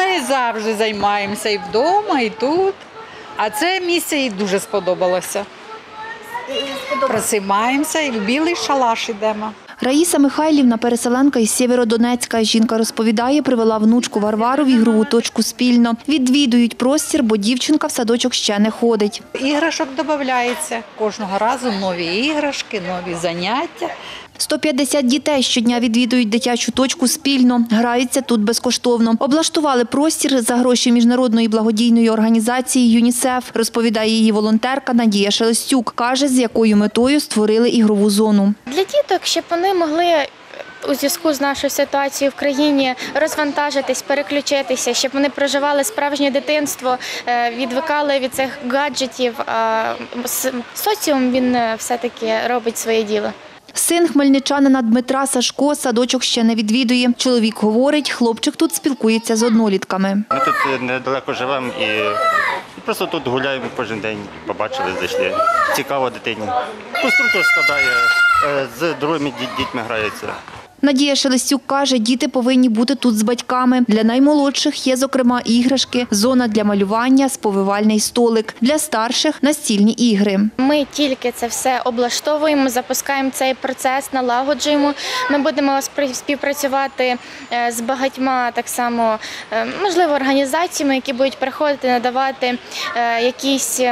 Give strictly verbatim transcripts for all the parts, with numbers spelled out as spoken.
нею завжди займаємося і вдома, і тут. А це місце їй дуже сподобалося. Просимаємося і в білий шалаш йдемо. Раїса Михайлівна – переселенка із Сєвєродонецька. Жінка розповідає, привела внучку Варвару в ігрову точку спільно. Відвідують простір, бо дівчинка в садочок ще не ходить. Іграшок додається. Кожного разу нові іграшки, нові заняття. сто п'ятдесят дітей щодня відвідують дитячу точку спільно. Граються тут безкоштовно. Облаштували простір за гроші міжнародної благодійної організації ЮНІСЕФ, розповідає її волонтерка Надія Шелестюк. Каже, з якою метою створили ігрову зону. Для діток, щоб вони могли у зв'язку з нашою ситуацією в країні розвантажитись, переключитися, щоб вони проживали справжнє дитинство, відвикали від цих гаджетів. Соціум, він все-таки робить своє діло. Син хмельничанина Дмитра Сашко садочок ще не відвідує. Чоловік говорить, хлопчик тут спілкується з однолітками. Ми тут недалеко живемо і просто тут гуляємо кожен день. Побачили, зайшли. Цікаво дитині. Конструктор складає, з другими дітьми грається. Надія Шелестюк каже, діти повинні бути тут з батьками. Для наймолодших є, зокрема, іграшки, зона для малювання, сповивальний столик. Для старших – настільні ігри. Ми тільки це все облаштовуємо, запускаємо цей процес, налагоджуємо. Ми будемо співпрацювати з багатьма, так само, можливо, організаціями, які будуть приходити, надавати якісь,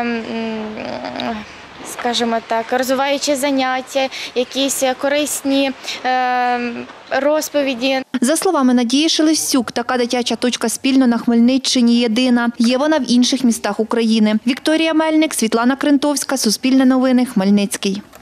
скажімо так, розвиваючі заняття, якісь корисні е, розповіді. За словами Надії Шелестюк, така дитяча точка спільно на Хмельниччині єдина. Є вона в інших містах України. Вікторія Мельник, Світлана Крентовська, Суспільне новини, Хмельницький.